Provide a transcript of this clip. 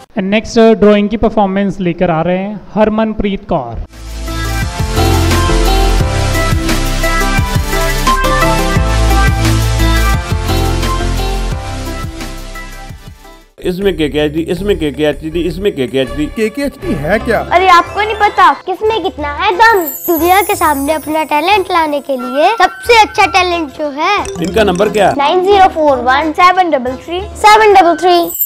Next drawing की performance लेकर आ रहे हैं हरमनप्रीत कौर। इसमें KKHD, इसमें KKHD, इसमें KKHD। KKHD है क्या? अरे आपको नहीं पता किसमें कितना है दम। दुनिया के सामने अपना टैलेंट लाने के लिए सबसे अच्छा टैलेंट जो है। इनका नंबर क्या? 9041 733 733।